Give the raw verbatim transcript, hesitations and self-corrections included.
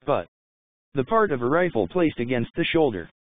Butt. The part of a rifle placed against the shoulder.